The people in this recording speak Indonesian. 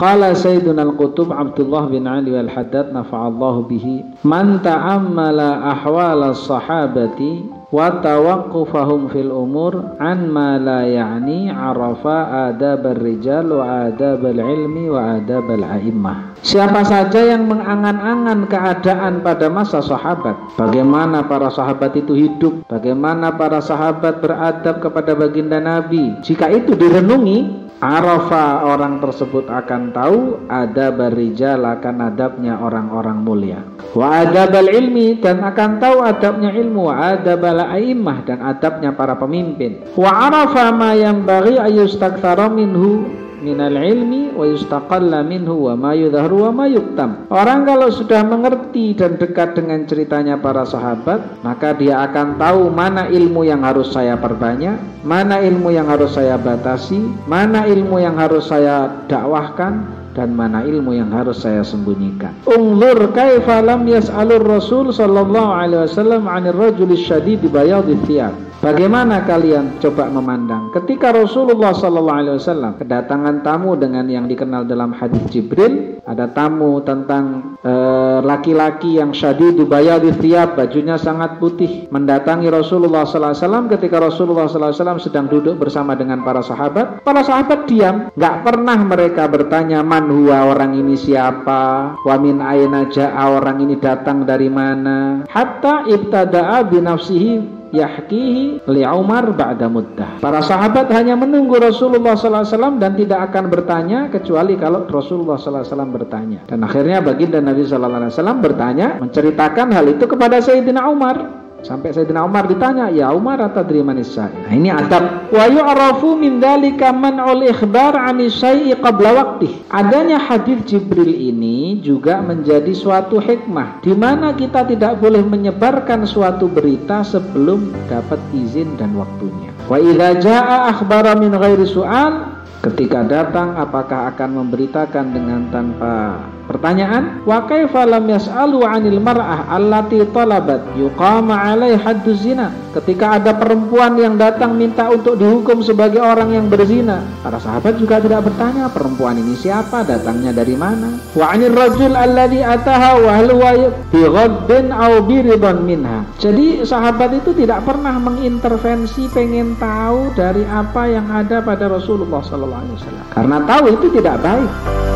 Qala Sayyiduna al-Qutub Abdullah bin Ali al-Haddad nafa'allahu bihi, man ta'ammala ahwala sahabati wa tawaqqufahum fil umur an ma la ya'ni arafa adab ar-rijal wa adab al-ilmi wa adab al-a'immah. Siapa saja yang mengangan-angan keadaan pada masa sahabat, bagaimana para sahabat itu hidup, bagaimana para sahabat beradab kepada baginda Nabi, jika itu direnungi, arafa, orang tersebut akan tahu adab ar-rijal, akan adabnya orang-orang mulia, wa adab al-ilmi, dan akan tahu adabnya ilmu, wa adab al-a'immah, dan adabnya para pemimpin, wa arafa ma yanbaghi ayustakthara minhu minal ilmi wa yustaqalla minhu wa ma yudharu wa ma yuktam. Orang kalau sudah mengerti dan dekat dengan ceritanya para sahabat, maka dia akan tahu mana ilmu yang harus saya perbanyak, mana ilmu yang harus saya batasi, mana ilmu yang harus saya dakwahkan, dan mana ilmu yang harus saya sembunyikan. Unzur kaifa lam yas'alur Rasul sallallahu alaihi wasallam 'anil rajulis syadid bayadhi thiyab. Bagaimana kalian coba memandang ketika Rasulullah sallallahu alaihi wasallam kedatangan tamu dengan yang dikenal dalam hadis Jibril, ada tamu tentang laki-laki yang syadidu bayadhi thiyab, bajunya sangat putih, mendatangi Rasulullah sallallahu alaihi wasallam ketika Rasulullah sallallahu alaihi wasallam sedang duduk bersama dengan para sahabat. Para sahabat diam, enggak pernah mereka bertanya man huwa, orang ini siapa, wa min aina jaa, orang ini datang dari mana, hatta ibtada'a bi nafsihi yahkihi li Umar ba'da muddah. Para sahabat hanya menunggu Rasulullah sallallahu alaihi wasallam dan tidak akan bertanya kecuali kalau Rasulullah sallallahu alaihi wasallam bertanya. Dan akhirnya baginda Nabi sallallahu alaihi wasallam bertanya, menceritakan hal itu kepada Sayyidina Umar. Sampai Sayyidina Umar ditanya, ya Umar atadri manis syai'. Nah, ini adab. Wa yu'rafu min dzalika man'ul ikhbar 'anis syai'i qabla waqtih. Adanya hadis Jibril ini juga menjadi suatu hikmah di mana kita tidak boleh menyebarkan suatu berita sebelum dapat izin dan waktunya. Wa idza jaa'a akhbara min ghairi su'al, ketika datang apakah akan memberitakan dengan tanpa pertanyaan? Wa kaifa lam yas'alu 'anil mar'ah allati talabat yuqama 'alaiha hadduz zina. Ketika ada perempuan yang datang minta untuk dihukum sebagai orang yang berzina, para sahabat juga tidak bertanya perempuan ini siapa, datangnya dari mana. Wa 'anil rajul alladhi ataha wa hal huwa bi ghaddin aw bi ridan minha. Jadi sahabat itu tidak pernah mengintervensi pengen tahu dari apa yang ada pada Rasulullah sallallahu alaihi wasallam, karena tahu itu tidak baik.